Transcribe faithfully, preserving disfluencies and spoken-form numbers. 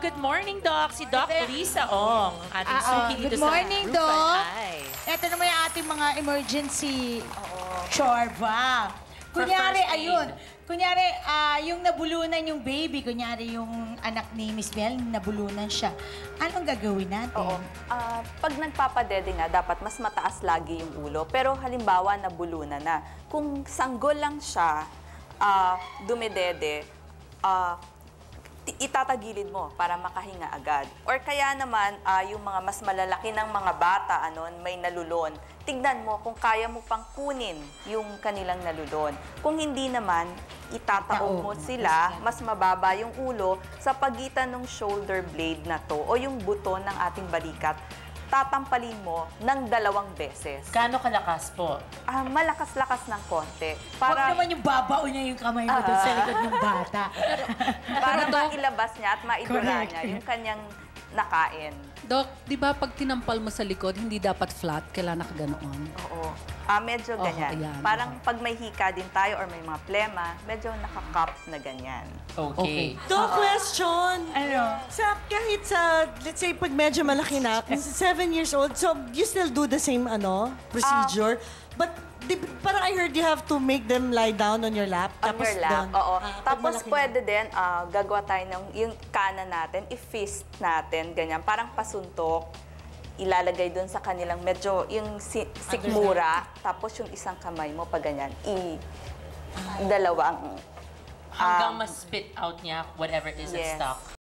good morning, Doc. Si Doc Lisa Ong, ating Ah, suki oh, dito good sa morning, Roof Doc. and Eye. Ito naman yung ating mga emergency chorba. Kunyari, first aid. ayun. Kunyari, ah, yung nabulunan yung baby, kunyari yung anak ni Miss Mel, nabulunan siya. Anong gagawin natin? Oo. Ah, pag nagpapadede nga, dapat mas mataas lagi yung ulo. Pero halimbawa, nabulunan na. Kung sanggol lang siya, ah, dumedede, ah, ti- itatagilid mo para makahinga agad. Or kaya naman, ah, yung mga mas malalaki ng mga bata, ano, may nalulon, tignan mo kung kaya mo pang kunin yung kanilang nalulon. Kung hindi naman, itataob mo sila, mas mababa yung ulo sa pagitan ng shoulder blade na to o yung buto ng ating balikat, tatampalin mo ng dalawang beses. Gaano kalakas po? Ah, malakas-lakas ng konti. Huwag Para, naman yung babao niya yung kamay mo doon sa likod ng bata. para mailabas niya at maidura Correct. niya yung kanyang nakain. Doc, di ba pag tinampal mo sa likod, hindi dapat flat, kailangan nakaganoon? Oo. Ah, medyo Oo, ganyan. ayan. Parang pag may hika din tayo or may mga plema, medyo nakacup na ganyan. Okay. Do question. Ano? Sa, kahit sa, let's say, pag medyo malaki na, kung seven years old, so you still do the same, ano, procedure. But, di, parang I heard you have to make them lie down on your lap. On your lap, doon. oo. Ah, pag Tapos malaki na. pwede din, ah, gagawa tayo ng yung kanan natin, i-fist natin, ganyan. Parang pasuntok, ilalagay doon sa kanilang medyo yung si sikmura, tapos yung isang kamay mo pa ganyan, i dalawang Hanggang ah, mas spit out niya whatever is in yes. stock.